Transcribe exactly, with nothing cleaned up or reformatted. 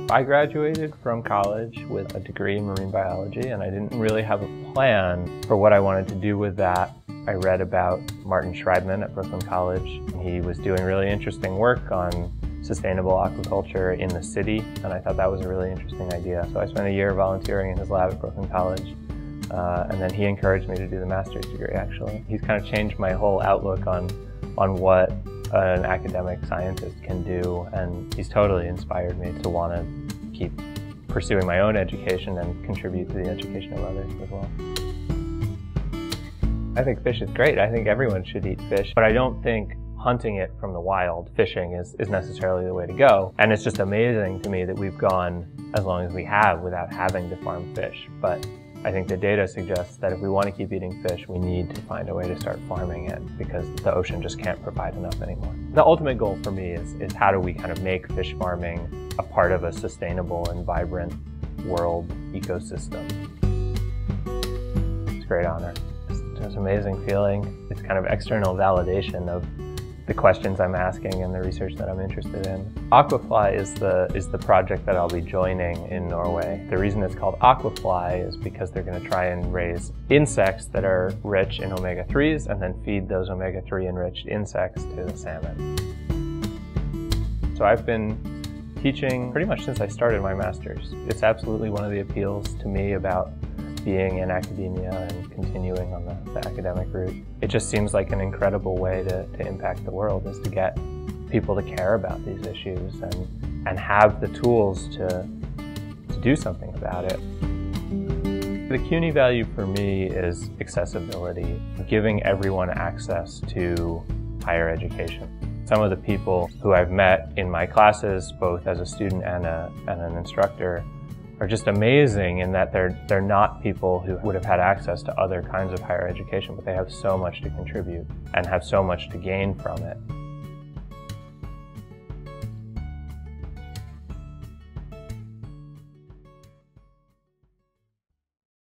I graduated from college with a degree in marine biology, and I didn't really have a plan for what I wanted to do with that. I read about Martin Schreibman at Brooklyn College. He was doing really interesting work on sustainable aquaculture in the city, and I thought that was a really interesting idea. So I spent a year volunteering in his lab at Brooklyn College, uh, and then he encouraged me to do the master's degree, actually. He's kind of changed my whole outlook on, on what an academic scientist can do, and he's totally inspired me to want to keep pursuing my own education and contribute to the education of others as well. I think fish is great. I think everyone should eat fish, but I don't think hunting it from the wild, fishing, is, is necessarily the way to go. And it's just amazing to me that we've gone as long as we have without having to farm fish. But I think the data suggests that if we want to keep eating fish, we need to find a way to start farming it because the ocean just can't provide enough anymore. The ultimate goal for me is, is how do we kind of make fish farming a part of a sustainable and vibrant world ecosystem. It's a great honor. It's, it's an amazing feeling. It's kind of external validation of the questions I'm asking and the research that I'm interested in. Aquafly is the, is the project that I'll be joining in Norway. The reason it's called Aquafly is because they're going to try and raise insects that are rich in omega threes and then feed those omega three enriched insects to the salmon. So I've been teaching pretty much since I started my master's. It's absolutely one of the appeals to me about being in academia and continuing on the, the academic route. It just seems like an incredible way to, to impact the world, is to get people to care about these issues and, and have the tools to, to do something about it. The C U N Y value for me is accessibility, giving everyone access to higher education. Some of the people who I've met in my classes, both as a student and, a, and an instructor, are just amazing in that they're, they're not people who would have had access to other kinds of higher education, but they have so much to contribute and have so much to gain from it.